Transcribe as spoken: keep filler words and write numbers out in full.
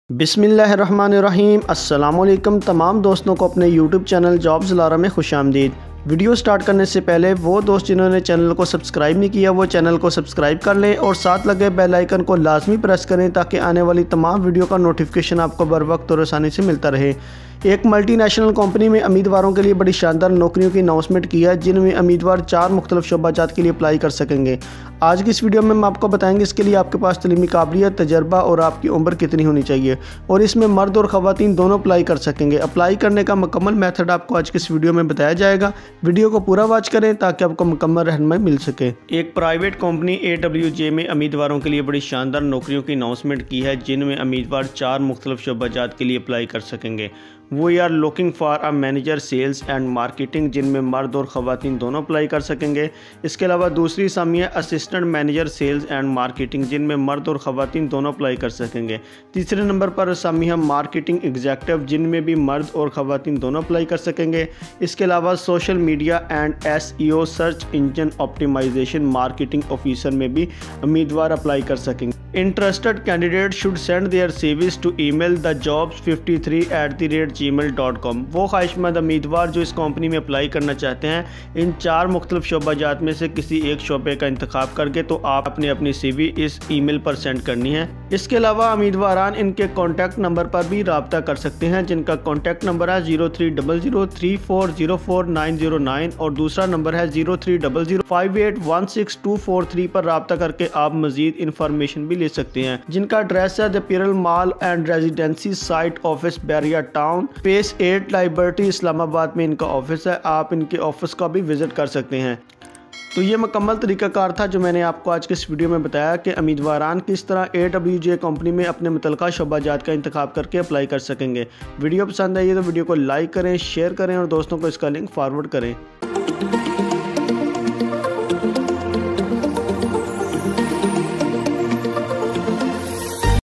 बिस्मिल्लाहिर्रहमानिर्रहीम। अस्सलामुअलैकुम तमाम दोस्तों को अपने यूट्यूब चैनल जॉब्स लारा में खुशामदीद। वीडियो स्टार्ट करने से पहले वो दोस्त जिन्होंने चैनल को सब्सक्राइब नहीं किया वो चैनल को सब्सक्राइब कर लें और साथ लगे बेल आइकन को लाजमी प्रेस करें ताकि आने वाली तमाम वीडियो का नोटिफिकेशन आपको बर वक्त और आसानी से मिलता रहे। एक मल्टीनेशनल कंपनी में उम्मीदवारों के लिए बड़ी शानदार नौकरियों की अनाउंसमेंट की है जिनमें उम्मीदवार चार मुख्तलिफ शोबाजात के लिए अप्लाई कर सकेंगे। आज की इस वीडियो में हम आपको बताएंगे इसके लिए आपके पास तलीमी काबिलियत, तजर्बा और आपकी उम्र कितनी होनी चाहिए और इसमें मर्द और ख़वातीन दोनों अप्लाई कर सकेंगे। अप्लाई करने का मुकम्मल मेथड आपको आज की इस वीडियो में बताया जाएगा। वीडियो को पूरा वॉच करें ताकि आपको मुकम्मल रहनुमाई मिल सके। एक private company A W J में उम्मीदवारों के लिए बड़ी शानदार नौकरियों की अनाउंसमेंट की है जिनमें उम्मीदवार चार मुख्तलिफ शोबाजात के लिए अप्लाई कर सकेंगे। We are looking for a manager sales and marketing जिनमें मर्द और ख़वातीन दोनों अप्लाई कर सकेंगे। इसके अलावा दूसरी सामिया assistant manager sales and marketing जिनमें मर्द और ख़वातीन दोनों अप्लाई कर सकेंगे। तीसरे नंबर पर सामिया मार्केटिंग एग्जेक्टिव जिनमें भी मर्द और ख़वातीन दोनों अप्लाई कर सकेंगे। इसके अलावा social media and S E O search engine optimization marketing officer में भी उम्मीदवार अप्लाई कर सकेंगे। Interested candidate should send their CVs to email the jobs fifty three at the rate Gmail dot com. वो ख्वाहिशमंद उम्मीदवार जो इस कंपनी में अप्लाई करना चाहते हैं इन चार मुख्तलिफ शोबाजात में से किसी एक शोबे का इंतखाब करके तो आप अपने अपनी सीवी इस ईमेल पर सेंड करनी है। इसके अलावा उम्मीदवारान इनके कॉन्टैक्ट नंबर पर भी रब्ता कर सकते हैं जिनका कॉन्टैक्ट नंबर है zero three double zero three four zero four nine zero nine और दूसरा नंबर है zero three double zero five eight one six two four three पर रब्ता करके आप मजीद इंफॉर्मेशन भी ले सकते हैं जिनका एड्रेस है the pearl mall and residency site office Bahria town phase eight liberty Islamabad में इनका ऑफिस है। आप इनके ऑफिस का भी विजिट कर सकते हैं। तो ये मुकम्मल तरीक़ाकार था जो मैंने आपको आज के इस वीडियो में बताया कि उम्मीदवारान किस तरह ए डब्ल्यू जे कंपनी में अपने मुतल्लिका शोबाजात का इंतखाब करके अप्लाई कर सकेंगे। वीडियो पसंद आई तो वीडियो को लाइक करें, शेयर करें और दोस्तों को इसका लिंक फॉरवर्ड करें।